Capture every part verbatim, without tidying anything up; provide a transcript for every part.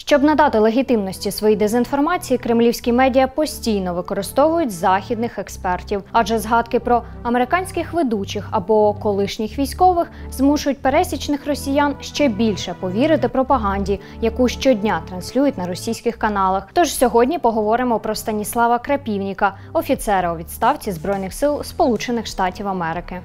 Щоб надати легітимності своїй дезінформації, кремлівські медіа постійно використовують західних експертів, адже згадки про американських ведучих або колишніх військових змушують пересічних росіян ще більше повірити пропаганді, яку щодня транслюють на російських каналах. Тож сьогодні поговоримо про Станіслава Крапівніка, офіцера у відставці Збройних сил Сполучених Штатів Америки.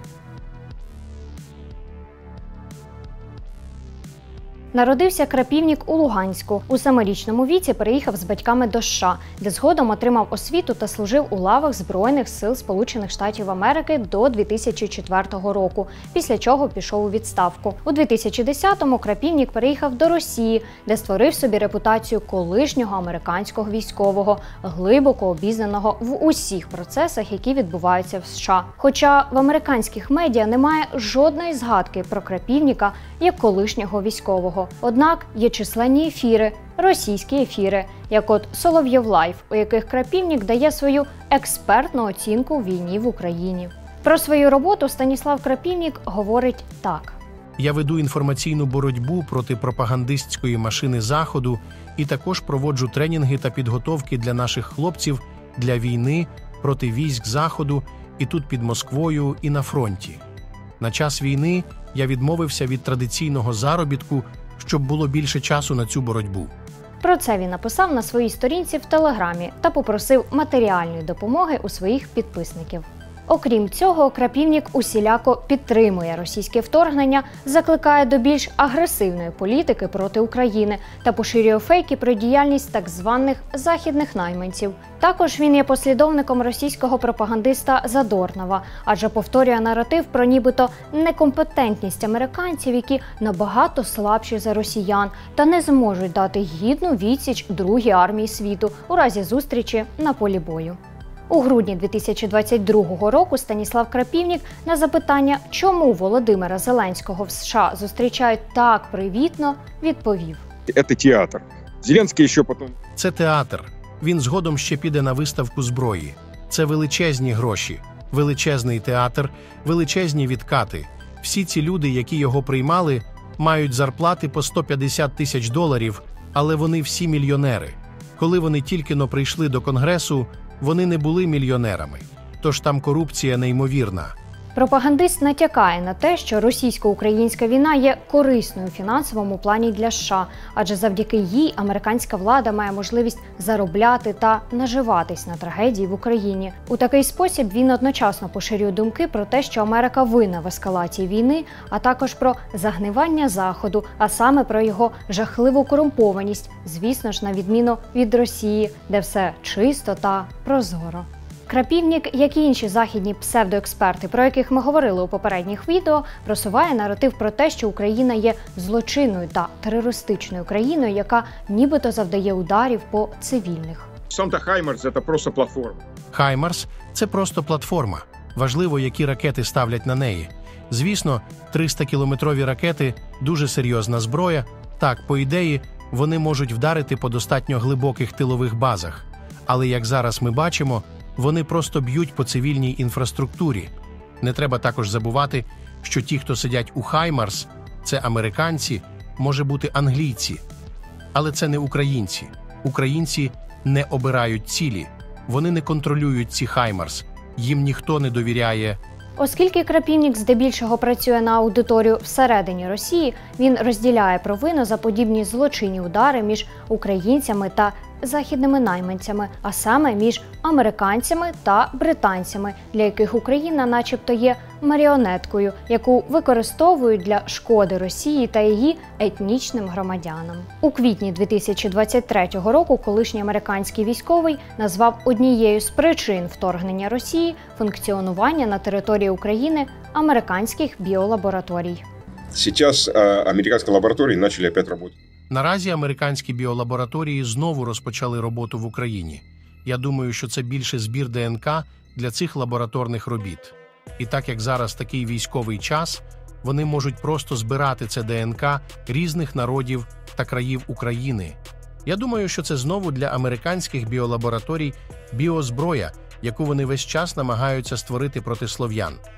Народився Крапівнік у Луганську. У семирічному віці переїхав з батьками до США, де згодом отримав освіту та служив у лавах Збройних сил Сполучених Штатів Америки до дві тисячі четвертого року, після чого пішов у відставку. У дві тисячі десятому Крапівнік переїхав до Росії, де створив собі репутацію колишнього американського військового, глибоко обізнаного в усіх процесах, які відбуваються в США. Хоча в американських медіа немає жодної згадки про Крапівніка як колишнього військового. Однак є численні ефіри, російські ефіри, як от Соловйов Лайв, у яких Крапівнік дає свою експертну оцінку війні в Україні. Про свою роботу Станіслав Крапівнік говорить так. Я веду інформаційну боротьбу проти пропагандистської машини Заходу і також проводжу тренінги та підготовки для наших хлопців для війни проти військ Заходу і тут під Москвою, і на фронті. На час війни я відмовився від традиційного заробітку, щоб було більше часу на цю боротьбу. Про це він написав на своїй сторінці в Телеграмі та попросив матеріальної допомоги у своїх підписників. Окрім цього, Крапівнік усіляко підтримує російське вторгнення, закликає до більш агресивної політики проти України та поширює фейки про діяльність так званих західних найманців. Також він є послідовником російського пропагандиста Задорнова, адже повторює наратив про нібито некомпетентність американців, які набагато слабші за росіян та не зможуть дати гідну відсіч Другій армії світу у разі зустрічі на полі бою. У грудні дві тисячі двадцять другого року Станіслав Крапівнік на запитання, чому Володимира Зеленського в США зустрічають так привітно, відповів. Це театр. Зеленський ще потім... Це театр. Він згодом ще піде на виставку зброї. Це величезні гроші, величезний театр, величезні відкати. Всі ці люди, які його приймали, мають зарплати по сто п'ятдесят тисяч доларів, але вони всі мільйонери. Коли вони тільки-но прийшли до Конгресу, вони не були мільйонерами, тож там корупція неймовірна. Пропагандист натякає на те, що російсько-українська війна є корисною в фінансовому плані для США, адже завдяки їй американська влада має можливість заробляти та наживатись на трагедії в Україні. У такий спосіб він одночасно поширює думки про те, що Америка винна в ескалації війни, а також про загнивання Заходу, а саме про його жахливу корумпованість, звісно ж, на відміну від Росії, де все чисто та прозоро. Крапівнік, як і інші західні псевдоексперти, про яких ми говорили у попередніх відео, просуває наратив про те, що Україна є злочинною та терористичною країною, яка нібито завдає ударів по цивільних. Сам-то Хаймарс – це просто платформа. Хаймарс – це просто платформа. Важливо, які ракети ставлять на неї. Звісно, триста-кілометрові ракети – дуже серйозна зброя. Так, по ідеї, вони можуть вдарити по достатньо глибоких тилових базах. Але, як зараз ми бачимо, вони просто б'ють по цивільній інфраструктурі. Не треба також забувати, що ті, хто сидять у Хаймарс, це американці, може бути англійці. Але це не українці. Українці не обирають цілі. Вони не контролюють ці Хаймарс. Їм ніхто не довіряє. Оскільки Крапівнік здебільшого працює на аудиторію всередині Росії, він розділяє провину за подібні злочинні удари між українцями та західними найманцями, а саме між американцями та британцями, для яких Україна начебто є маріонеткою, яку використовують для шкоди Росії та її етнічним громадянам. У квітні дві тисячі двадцять третього року колишній американський військовий назвав однією з причин вторгнення Росії функціонування на території України американських біолабораторій. Зараз американські лабораторії почали опять працювати. Наразі американські біолабораторії знову розпочали роботу в Україні. Я думаю, що це більше збір ДНК для цих лабораторних робіт. І так як зараз такий військовий час, вони можуть просто збирати це ДНК різних народів та країв України. Я думаю, що це знову для американських біолабораторій біозброя, яку вони весь час намагаються створити проти слов'ян.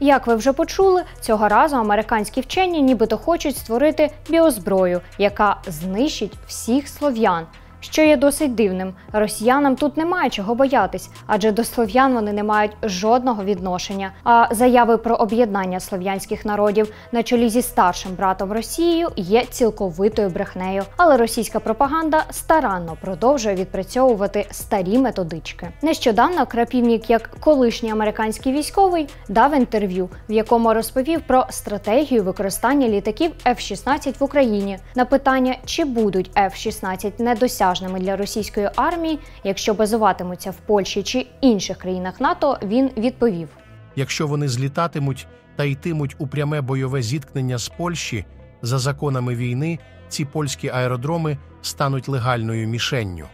Як ви вже почули, цього разу американські вчені нібито хочуть створити біозброю, яка знищить всіх слов'ян. Що є досить дивним. Росіянам тут немає чого боятись, адже до слов'ян вони не мають жодного відношення. А заяви про об'єднання слов'янських народів на чолі зі старшим братом Росією є цілковитою брехнею. Але російська пропаганда старанно продовжує відпрацьовувати старі методички. Нещодавно Крапівнік, як колишній американський військовий, дав інтерв'ю, в якому розповів про стратегію використання літаків еф шістнадцять в Україні. На питання, чи будуть еф шістнадцять недосяжними для російської армії, якщо базуватимуться в Польщі чи інших країнах НАТО, він відповів: Якщо вони злітатимуть та йтимуть у пряме бойове зіткнення з Польщі, за законами війни ці польські аеродроми стануть легальною мішенню.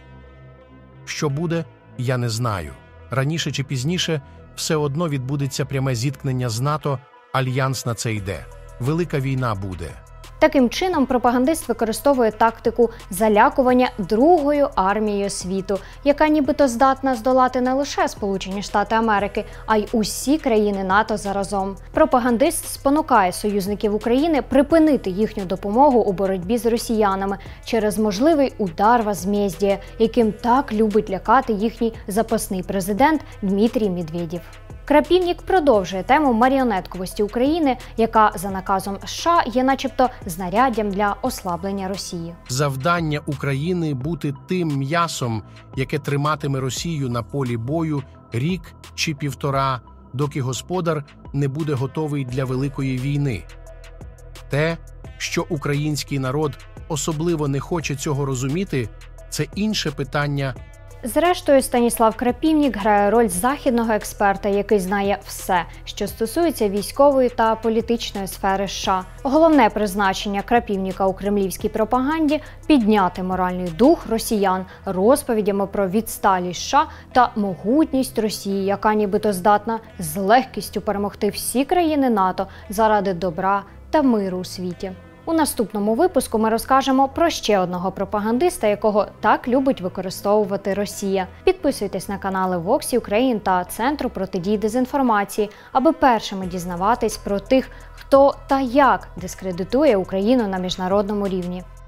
Що буде, я не знаю. Раніше чи пізніше все одно відбудеться пряме зіткнення з НАТО, альянс на це йде. Велика війна буде. Таким чином, пропагандист використовує тактику залякування Другою армією світу, яка нібито здатна здолати не лише Сполучені Штати Америки, а й усі країни НАТО заразом. Пропагандист спонукає союзників України припинити їхню допомогу у боротьбі з росіянами через можливий удар возмездія, яким так любить лякати їхній запасний президент Дмитрій Медведєв. Крапівнік продовжує тему маріонетковості України, яка за наказом США є начебто знаряддям для ослаблення Росії. Завдання України – бути тим м'ясом, яке триматиме Росію на полі бою рік чи півтора, доки господар не буде готовий для великої війни. Те, що український народ особливо не хоче цього розуміти, це інше питання. Зрештою, Станіслав Крапівнік грає роль західного експерта, який знає все, що стосується військової та політичної сфери США. Головне призначення Крапівніка у кремлівській пропаганді – підняти моральний дух росіян розповідями про відсталість США та могутність Росії, яка нібито здатна з легкістю перемогти всі країни НАТО заради добра та миру у світі. У наступному випуску ми розкажемо про ще одного пропагандиста, якого так любить використовувати Росія. Підписуйтесь на канали Vox Ukraine та Центру протидії дезінформації, аби першими дізнаватись про тих, хто та як дискредитує Україну на міжнародному рівні.